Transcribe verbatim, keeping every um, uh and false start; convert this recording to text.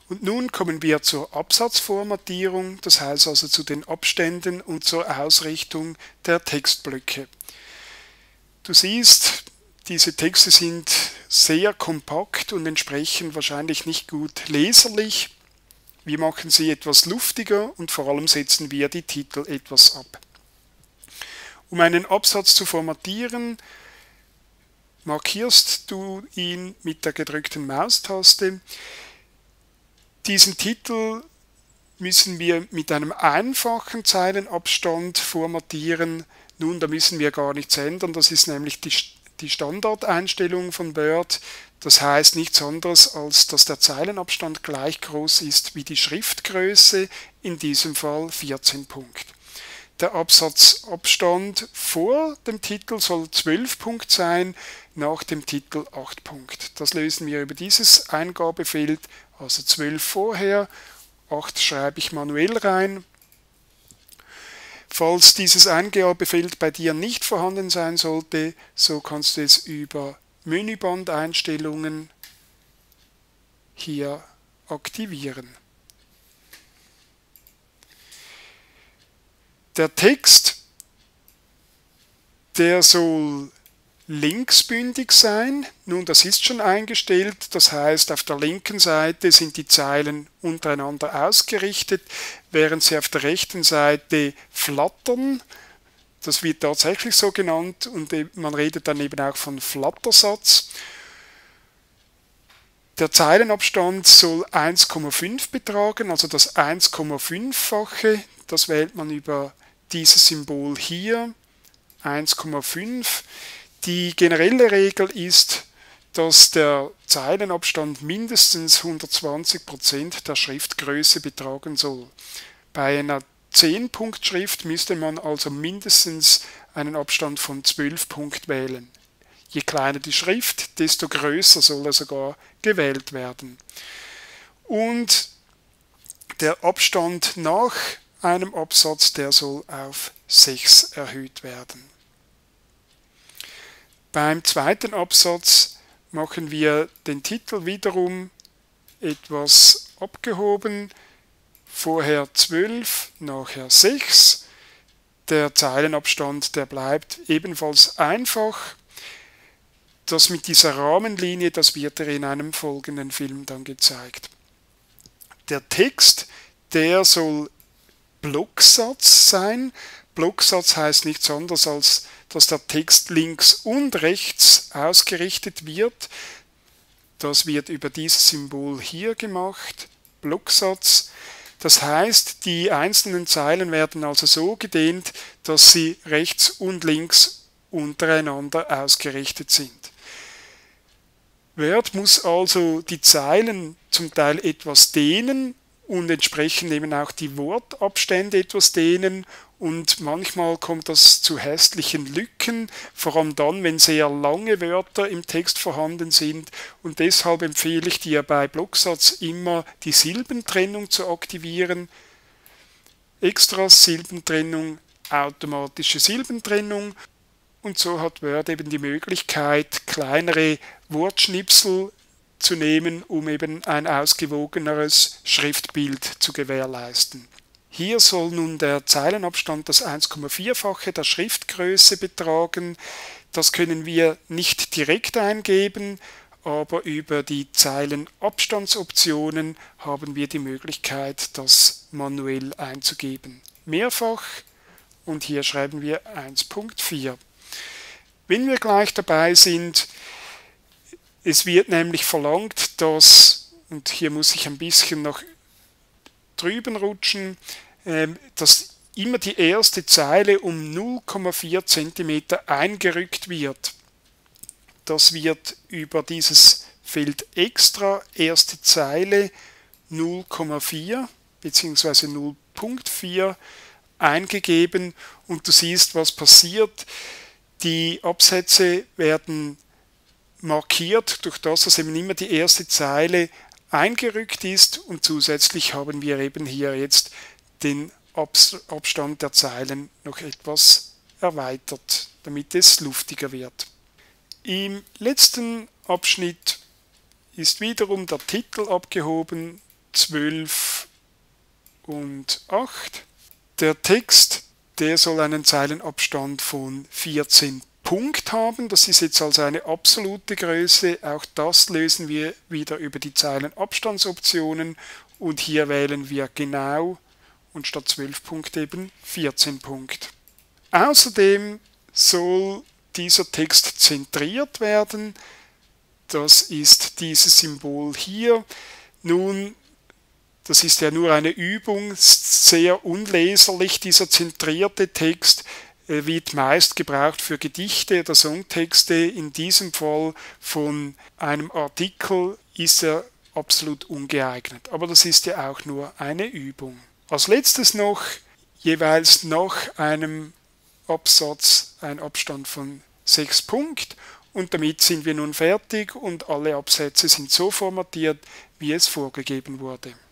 Und nun kommen wir zur Absatzformatierung, das heißt also zu den Abständen und zur Ausrichtung der Textblöcke. Du siehst, diese Texte sind sehr kompakt und entsprechend wahrscheinlich nicht gut leserlich. Wir machen sie etwas luftiger und vor allem setzen wir die Titel etwas ab. Um einen Absatz zu formatieren, markierst du ihn mit der gedrückten Maustaste. Diesen Titel müssen wir mit einem einfachen Zeilenabstand formatieren. Nun, da müssen wir gar nichts ändern, das ist nämlich die, die Standardeinstellung von Word. Das heißt nichts anderes, als dass der Zeilenabstand gleich groß ist wie die Schriftgröße, in diesem Fall vierzehn Punkt. Der Absatzabstand vor dem Titel soll zwölf Punkt sein, nach dem Titel acht Punkt. Das lösen wir über dieses Eingabefeld, also zwölf vorher, acht schreibe ich manuell rein. Falls dieses Eingabefeld bei dir nicht vorhanden sein sollte, so kannst du es über Menübandeinstellungen hier aktivieren. Der Text, der soll linksbündig sein. Nun, das ist schon eingestellt, das heißt, auf der linken Seite sind die Zeilen untereinander ausgerichtet, während sie auf der rechten Seite flattern. Das wird tatsächlich so genannt und man redet dann eben auch von Flattersatz. Der Zeilenabstand soll eins Komma fünf betragen, also das eins Komma fünf-fache. Das wählt man über dieses Symbol hier, eins Komma fünf. Die generelle Regel ist, dass der Zeilenabstand mindestens hundertzwanzig Prozent der Schriftgröße betragen soll. Bei einer zehn Punkt Schrift müsste man also mindestens einen Abstand von zwölf Punkt wählen. Je kleiner die Schrift, desto größer soll er sogar gewählt werden. Und der Abstand nach einem Absatz, der soll auf sechs erhöht werden. Beim zweiten Absatz machen wir den Titel wiederum etwas abgehoben. Vorher zwölf, nachher sechs. Der Zeilenabstand, der bleibt ebenfalls einfach. Das mit dieser Rahmenlinie, das wird dir in einem folgenden Film dann gezeigt. Der Text, der soll Blocksatz sein. Blocksatz heißt nichts anderes, als dass der Text links und rechts ausgerichtet wird. Das wird über dieses Symbol hier gemacht, Blocksatz. Das heißt, die einzelnen Zeilen werden also so gedehnt, dass sie rechts und links untereinander ausgerichtet sind. Word muss also die Zeilen zum Teil etwas dehnen und entsprechend eben auch die Wortabstände etwas dehnen und manchmal kommt das zu hässlichen Lücken, vor allem dann, wenn sehr lange Wörter im Text vorhanden sind und deshalb empfehle ich dir bei Blocksatz immer die Silbentrennung zu aktivieren. Extras, Silbentrennung, automatische Silbentrennung und so hat Word eben die Möglichkeit, kleinere Wortschnipsel zu nehmen, um eben ein ausgewogeneres Schriftbild zu gewährleisten. Hier soll nun der Zeilenabstand das eins Komma vier-fache der Schriftgröße betragen. Das können wir nicht direkt eingeben, aber über die Zeilenabstandsoptionen haben wir die Möglichkeit, das manuell einzugeben. Mehrfach und hier schreiben wir eins Punkt vier. Wenn wir gleich dabei sind, es wird nämlich verlangt, dass, und hier muss ich ein bisschen noch drüben rutschen, dass immer die erste Zeile um null Komma vier Zentimeter eingerückt wird. Das wird über dieses Feld Extra, erste Zeile null Komma vier bzw. null Punkt vier eingegeben und du siehst, was passiert. Die Absätze werden markiert, durch das, dass eben immer die erste Zeile eingerückt ist und zusätzlich haben wir eben hier jetzt den Abstand der Zeilen noch etwas erweitert, damit es luftiger wird. Im letzten Abschnitt ist wiederum der Titel abgehoben, zwölf und acht. Der Text, der soll einen Zeilenabstand von vierzehn Punkt haben. Das ist jetzt also eine absolute Größe. Auch das lösen wir wieder über die Zeilenabstandsoptionen und hier wählen wir genau und statt zwölf Punkt eben vierzehn Punkt. Außerdem soll dieser Text zentriert werden. Das ist dieses Symbol hier. Nun, das ist ja nur eine Übung, sehr unleserlich, dieser zentrierte Text wird meist gebraucht für Gedichte oder Songtexte. In diesem Fall von einem Artikel ist er absolut ungeeignet. Aber das ist ja auch nur eine Übung. Als letztes noch jeweils nach einem Absatz ein Abstand von sechs Punkt. Und damit sind wir nun fertig und alle Absätze sind so formatiert, wie es vorgegeben wurde.